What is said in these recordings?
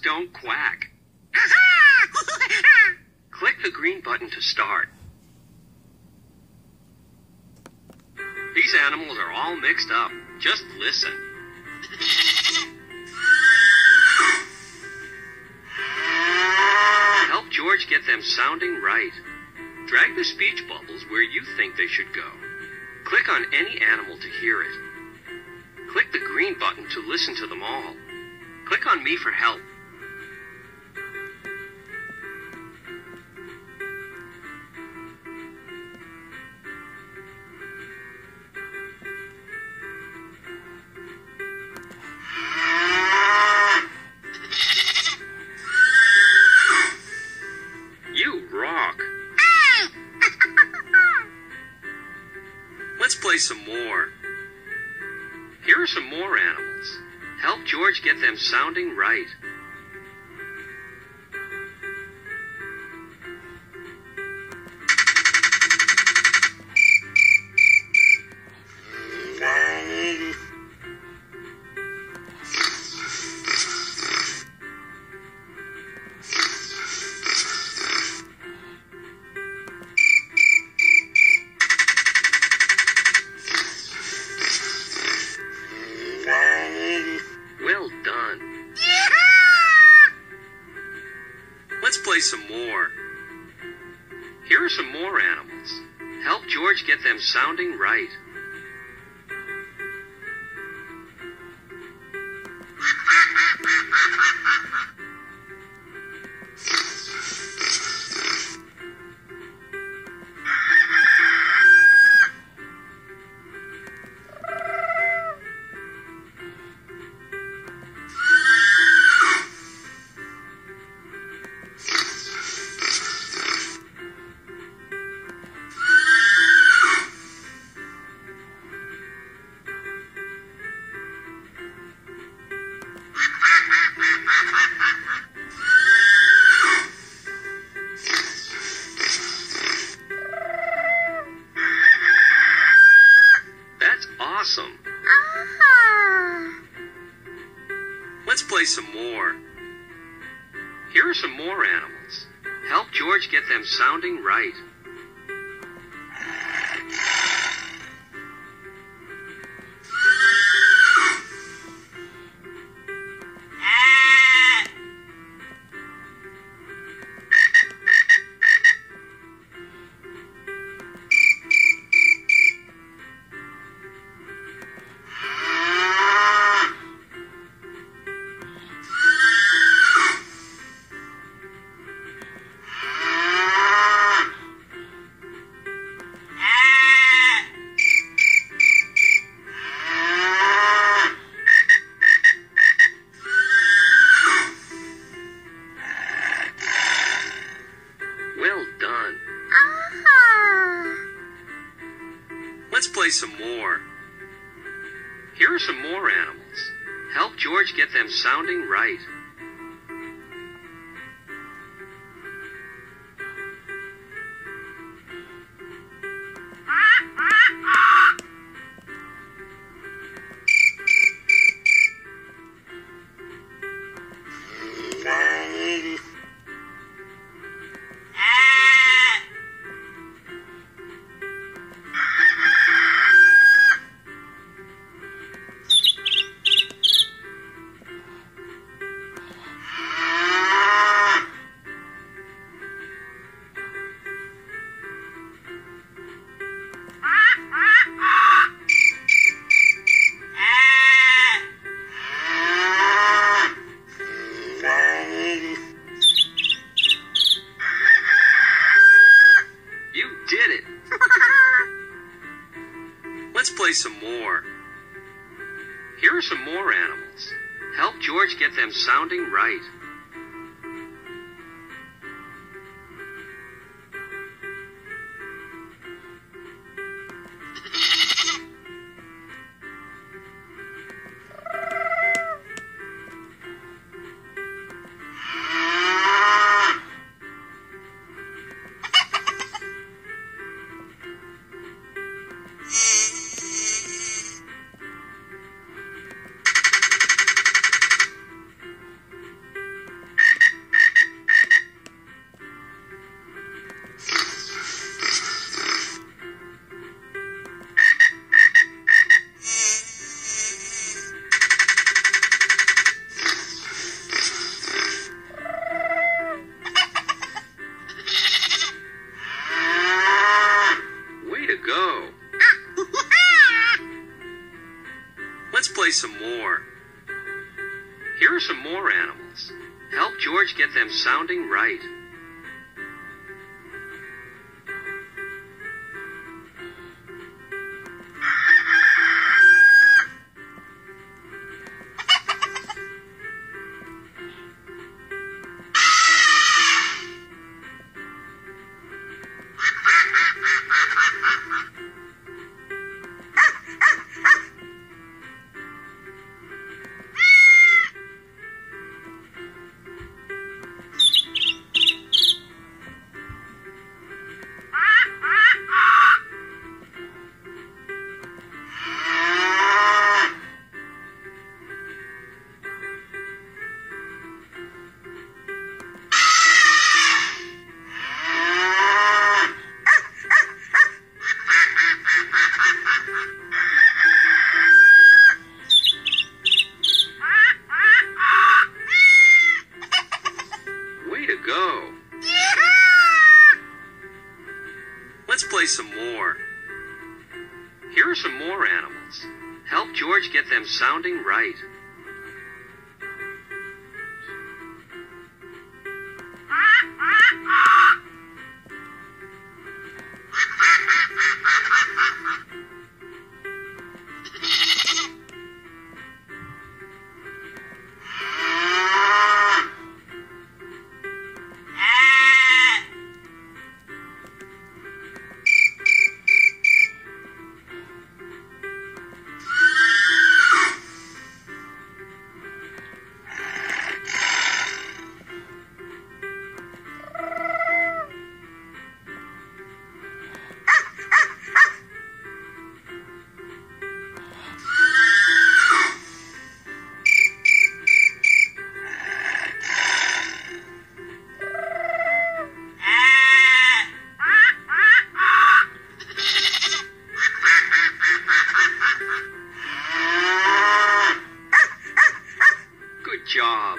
don't quack. Click the green button to start. These animals are all mixed up. Just listen. Help George get them sounding right. Drag the speech bubbles where you think they should go. Click on any animal to hear it. Click the green button to listen to them all. Click on me for help. You rock. Let's play some more. Here are some more animals. Help George get them sounding right. Well done. Let's play some more. Here are some more animals. Help George get them sounding right. Awesome. Let's play some more. Here are some more animals. Help George get them sounding right. Well done. Let's play some more. Here are some more animals. Help George get them sounding right. Did it. Let's play some more. Here are some more animals. Help George get them sounding right. some more. Here are some more animals. Help George get them sounding right. Go. Let's play some more. Here are some more animals. Help George get them sounding right. Job.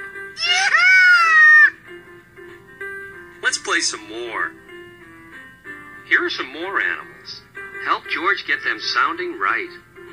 Let's play some more. Here are some more animals. Help George get them sounding right.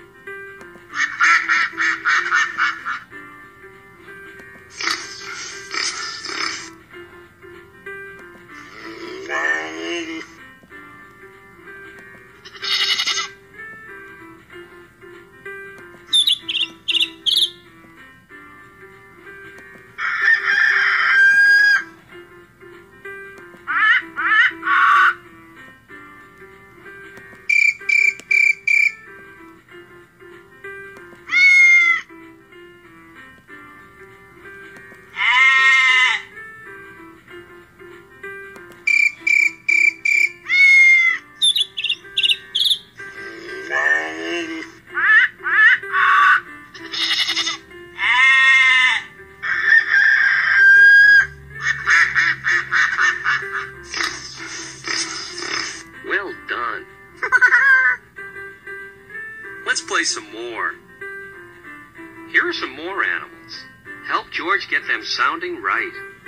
Well done. Let's play some more. Here are some more animals. Help George get them sounding right.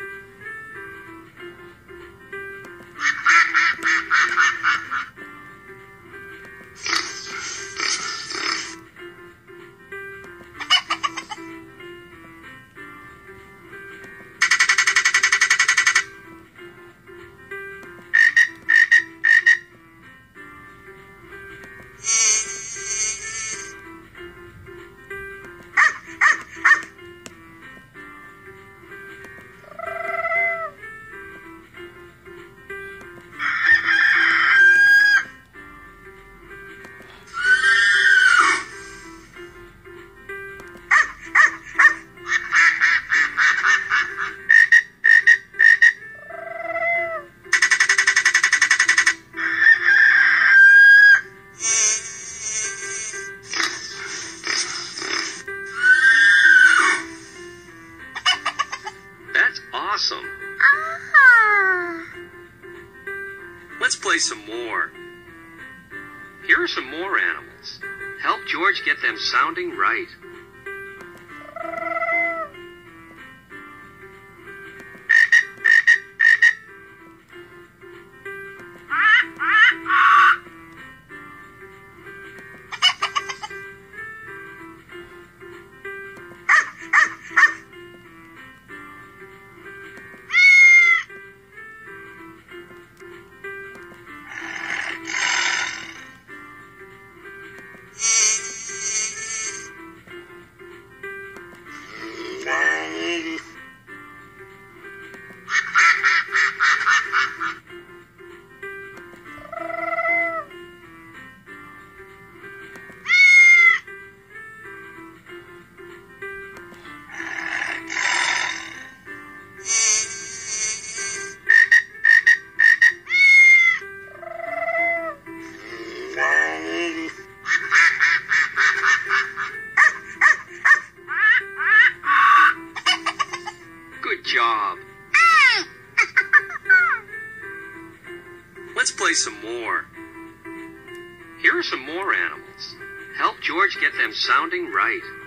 Awesome. Let's play some more. Here are some more animals. Help George get them sounding right. job. Let's play some more. Here are some more animals. Help George get them sounding right.